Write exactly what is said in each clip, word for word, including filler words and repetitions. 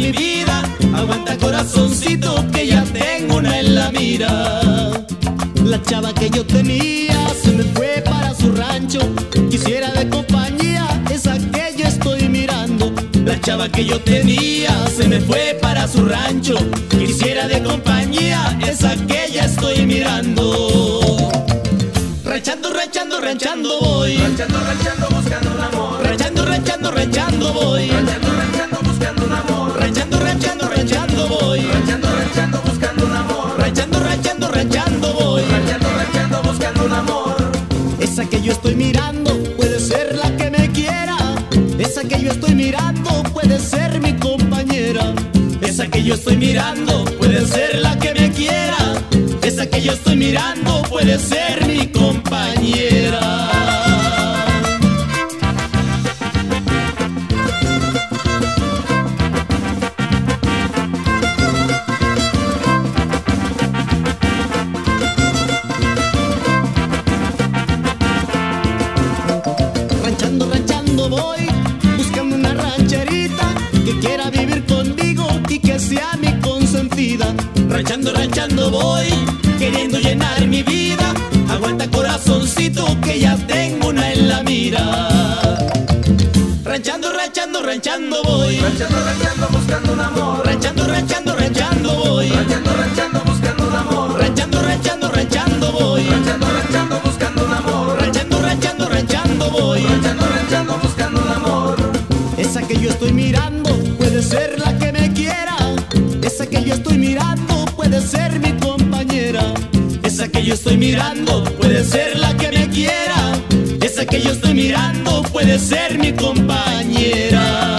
mi vida. Aguanta, corazoncito, que ya tengo una en la mira. La chava que yo tenía se me fue para su rancho. Quisiera de compañía esa que yo estoy mirando. La chava que yo tenía se me fue para su rancho. Quisiera de compañía esa que ya estoy mirando. Ranchando, ranchando, ranchando voy. Ranchando, ranchando, buscando un amor. Ranchando, ranchando, ranchando voy. Ranchando, ranchando, buscando un amor. Ranchando, ranchando, ranchando voy. Ranchando, ranchando, buscando un amor. Ranchando, ranchando, ranchando voy. Ranchando, ranchando, buscando un amor. Esa que yo estoy mirando puede ser la que me quiera. Esa que yo estoy mirando puede ser mi compañera. Esa que yo estoy mirando puede ser la que me quiera. Esa que yo estoy mirando puede ser mi compañera. Ranchando, ranchando voy, buscando una rancherita que quiera vivir conmigo y que sea mi consentida. Ranchando, ranchando voy, queriendo llenar mi vida. Aguanta, corazoncito, que ya tengo una en la mira. Ranchando, ranchando, ranchando voy. Ranchando, ranchando, buscando un amor. Ranchando, ranchando, ranchando voy. Ranchando, ranchando, buscando un amor. Ranchando, ranchando, ranchando voy. Ranchando, ranchando, buscando un amor. Ranchando, ranchando, ranchando voy. Ranchando, ranchando, buscando un amor. Esa que yo estoy mirando puede ser la que me quiera. Esa que yo estoy mirando puede ser mi compañera. Esa que yo estoy mirando puede ser la que me quiera. Esa que yo estoy mirando puede ser mi compañera.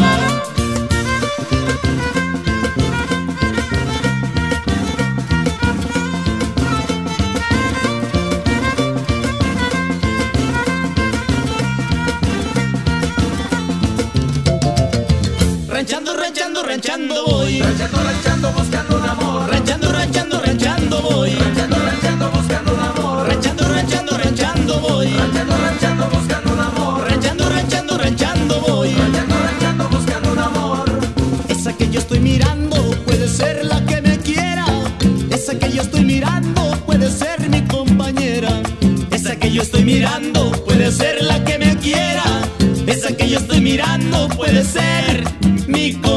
Ranchando, ranchando, ranchando voy. Ranchando, ranchando, buscando un amor. Ranchando, ranchando, ranchando voy. Ranchando, ranchando, buscando un amor. Ranchando, ranchando, ranchando voy. Ranchando, ranchando, buscando un amor. Ranchando, ranchando, ranchando voy. Ranchando, ranchando, buscando un amor. Esa que yo estoy mirando puede ser la que me quiera. Esa que yo estoy mirando puede ser mi compañera. Esa que yo estoy mirando puede ser la que me quiera. Esa que yo estoy mirando puede ser mi compañera.